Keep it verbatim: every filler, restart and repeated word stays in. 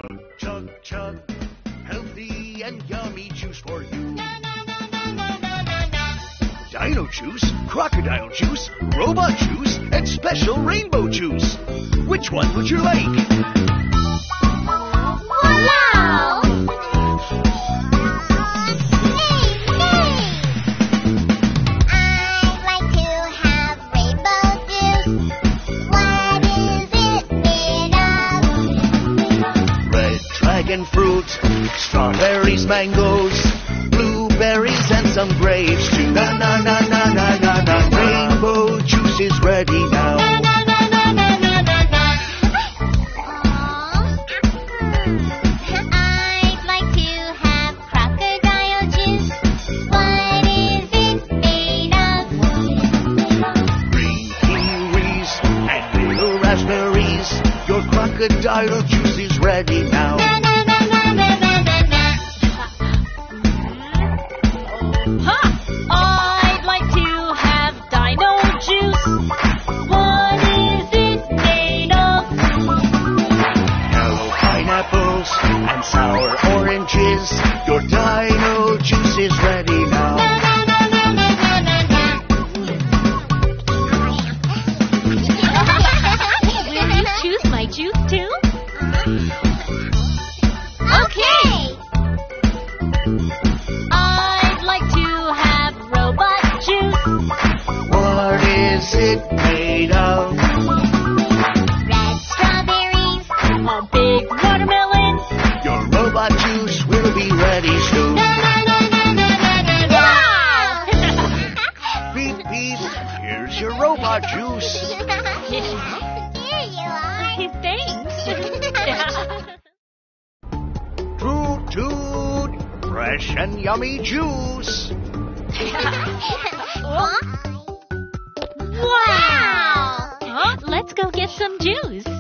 Chug, chug, healthy and yummy juice for you. Dino juice, crocodile juice, robot juice, and special rainbow juice. Which one would you like? Wow! I'd like to have rainbow juice. What is it made of? Red dragon fruit, strawberries, mangoes, blueberries, and some grapes too. Na na na na na na na. Rainbow juice is ready now. I'd like to have crocodile juice. What is it made of? Green kiwis and little raspberries. Your crocodile juice is ready now. Ha! I'd like to have dino juice. What is it made of? Yellow pineapples and sour oranges. Your dino juice is ready now. Will you choose my juice too? Okay. I'd like to have robot juice. What is it made of? Red strawberries. A big watermelon. Your robot juice will be ready soon. Beep, beep, here's your robot juice. Here you are. Thanks. Toot, toot, fresh and yummy juice. Wow! Huh? Let's go get some juice.